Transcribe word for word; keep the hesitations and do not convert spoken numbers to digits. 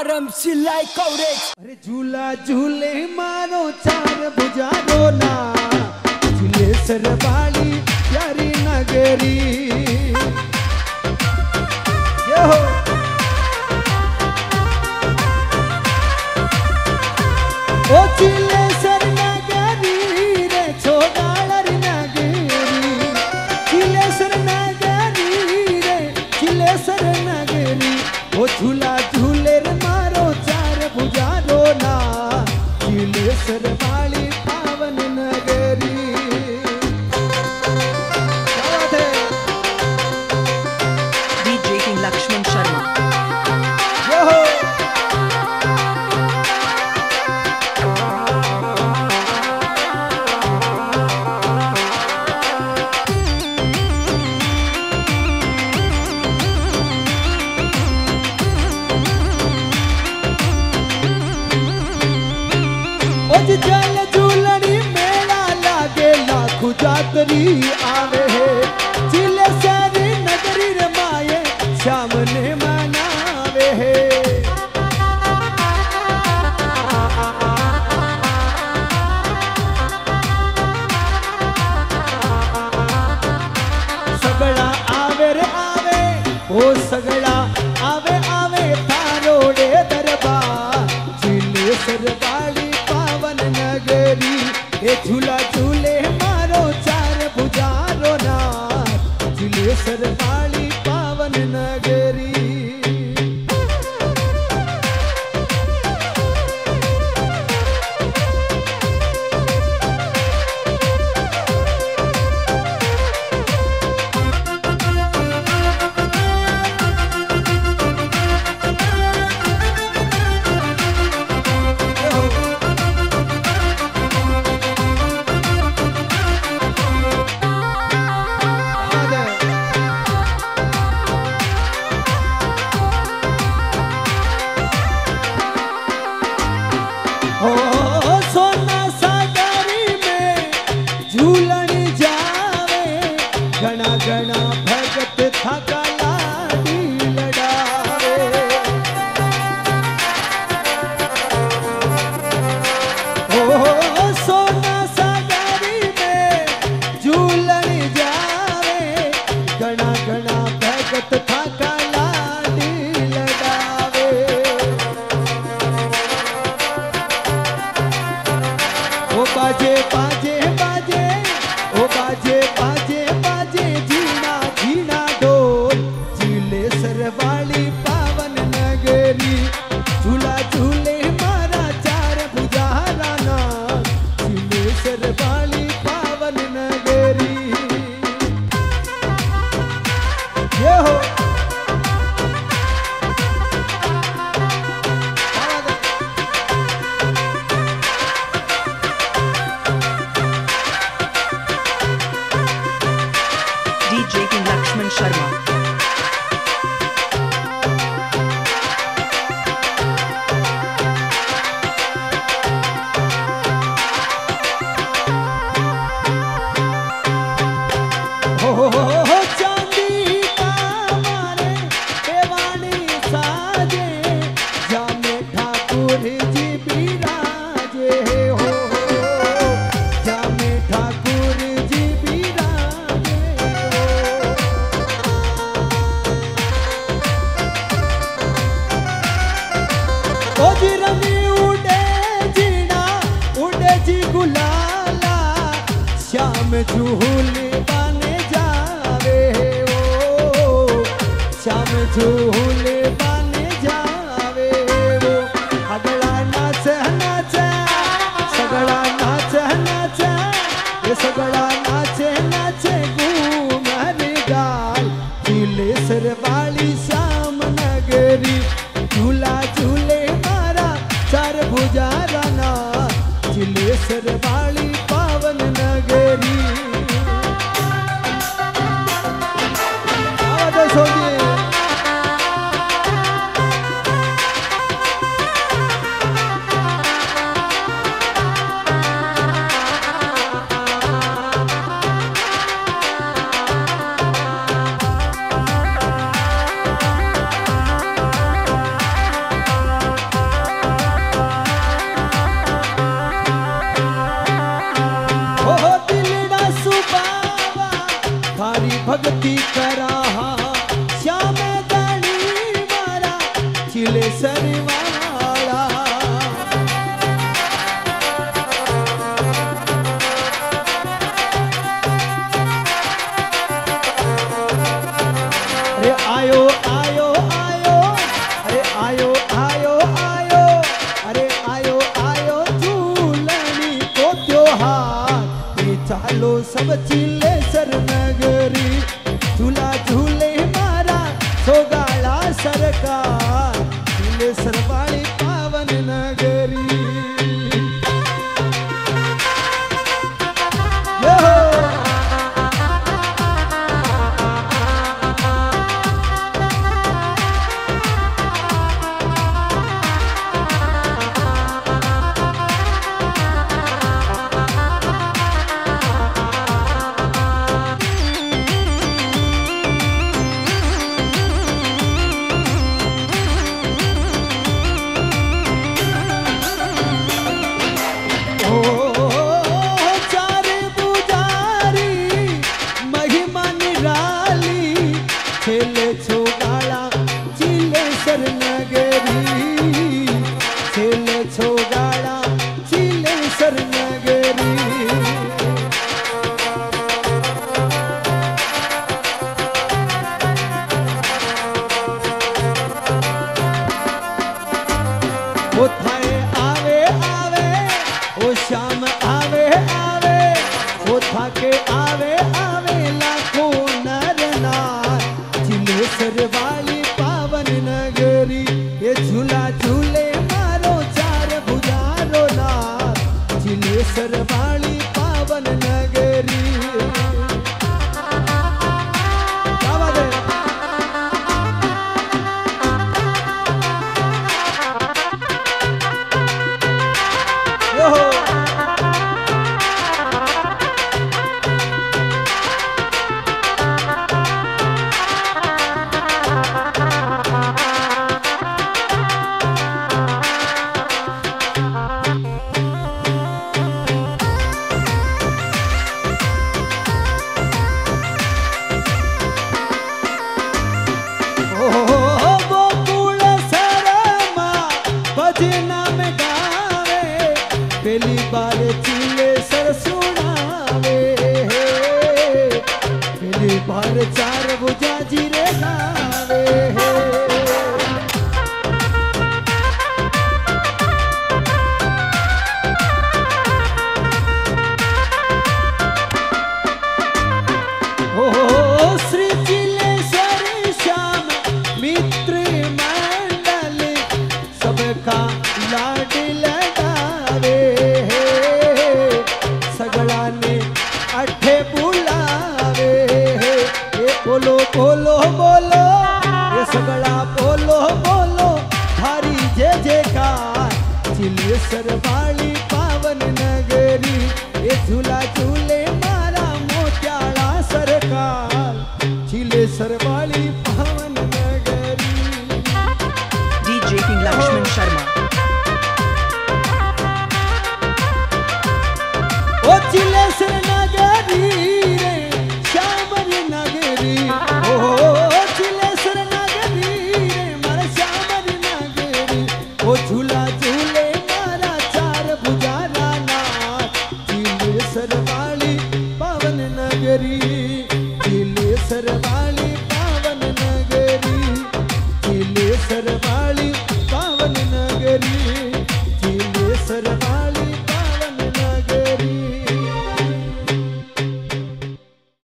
आरम सिलाई कवरेज। अरे झूला झूले मारो चार भुजारो ना, झूले सरवाली प्यारी नगरी। ये हो ओ झूले सर नगरी रे छोड़ालर नगरी, झूले सर नगरी रे झूले सर नगरी। ओ झूला झूले रे मारो चार भुजारो ना, झूले सरवाली पावन नगरी। क्या बात है? DJ king Lakshman Sharma. ये हो जल झूलनी मेला लागे लाखों जातरी आवे है, जिले सारी नगरी रे माये सामने मनावे है। सगड़ा आवे रे आवे ओ सगड़ा आवे आवे थारोड़े दरबार, जिले सरवाली नगरी। ये झूला झूले मारो चार भुजारो ना, झूले सरवाली पावन नगरी। घना भगत थका लाडी लड़ावे, ओ सोना सागरी में झूलन जावे, घना घना भगत थका लाडी लड़ावे। ओ बाजे बाजे बाजे ओ बाजे बाजे सरवाली पावन नगरी। झूला झूले मारा चार भुजारा ना, झूले सरवाली पावन नगरी। ये हो डीजे किंग लक्ष्मण शर्मा। चांदी का मारे देवानी साजे, जामे ठाकुर जी बिराजे हो, जामे ठाकुर जी बिराजे हो। ओ जी रमी उड़े जीना उड़े जी गुलाला, श्याम झूले बने जावे वो, श्याम झूले बने जावे वो। अगला नाच नाच सगड़ा नाच नाच, ये सगड़ा नाच नाच घूमर गाल, झूले सरवाली श्याम नगरी। झूला झूले मारा चार भुजारा ना, झूले सरवाली पावन नगरी। आवाज होगी चिलेसर वाला। अरे आयो आयो आयो, अरे आयो आयो आयो, अरे आयो आयो झूलनी को त्योहार। ये चालो सब चिलेसर नगरी, झूला झूले मारा सोगाड़ा सरकार। चिलेसर वाली पावन नगरी। वो थाए आवे आवे, वो शाम आवे आवे, वो थाके आवे आवे लाखों नर नार। चिलेसर वाली पावन नगरी, ये झूला झूले मारो चार भुजारो नार। चिलेसर वाली पावन नगरी। क्या बात है? पहली बार चिलेसर सुनावे, पहली बार चार भुजा जी रे गावे। ओ श्री चिलेसर श्याम मित्र मंडल, सबका लाड लगावे। सगड़ा ने अठे बुलावे, ये बोलो बोलो बोलो, ये सगड़ा बोलो बोलो, भारी जय जयकार। चिलेसर वाली पावन नगरी, ये झूला झूले मारा मोत्याड़ा सरकार। चिलेसर वाली पावन नगरी। DJ king Lakshman Sharma. ओ चिलेसर नगरी रे श्यामर नगरी, ओ चिलेसर नगरी रे मारा श्यामर नगरी। ओ झूला झूले मारा चार भुजारा नाथ। चिलेसर वाली पावन नगरी, चिलेसर वाली